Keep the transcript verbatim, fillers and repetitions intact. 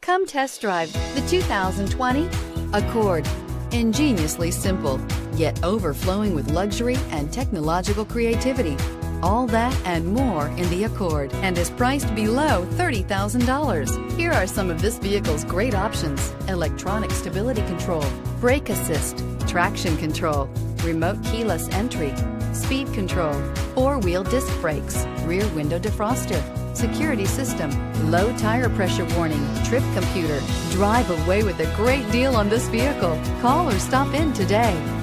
Come test drive the two thousand twenty Accord. Ingeniously simple, yet overflowing with luxury and technological creativity. All that and more in the Accord, and is priced below thirty thousand dollars. Here are some of this vehicle's great options: electronic stability control, brake assist, traction control, remote keyless entry, speed control, four-wheel disc brakes, rear window defroster, security system, low tire pressure warning, trip computer. Drive away with a great deal on this vehicle. Call or stop in today.